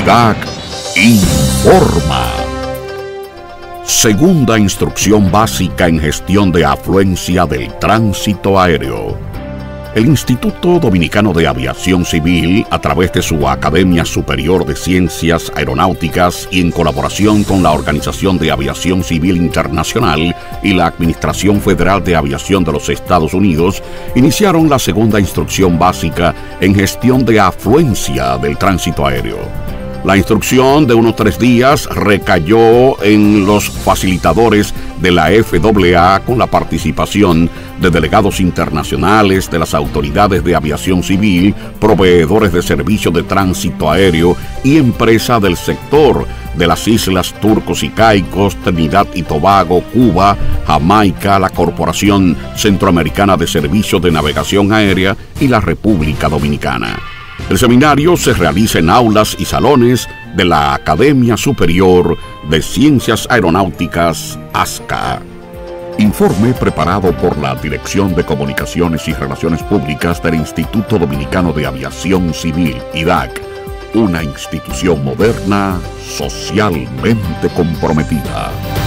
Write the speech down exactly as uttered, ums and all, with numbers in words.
I D A C informa. Segunda instrucción básica en gestión de afluencia del tránsito aéreo. El Instituto Dominicano de Aviación Civil, a través de su Academia Superior de Ciencias Aeronáuticas y en colaboración con la Organización de Aviación Civil Internacional y la Administración Federal de Aviación de los Estados Unidos, iniciaron la segunda instrucción básica en gestión de afluencia del tránsito aéreo. La instrucción de unos tres días recayó en los facilitadores de la F A A con la participación de delegados internacionales de las autoridades de aviación civil, proveedores de servicios de tránsito aéreo y empresas del sector de las Islas Turcos y Caicos, Trinidad y Tobago, Cuba, Jamaica, la Corporación Centroamericana de Servicios de Navegación Aérea y la República Dominicana. El seminario se realiza en aulas y salones de la Academia Superior de Ciencias Aeronáuticas, A S C A. Informe preparado por la Dirección de Comunicaciones y Relaciones Públicas del Instituto Dominicano de Aviación Civil, I D A C, una institución moderna, socialmente comprometida.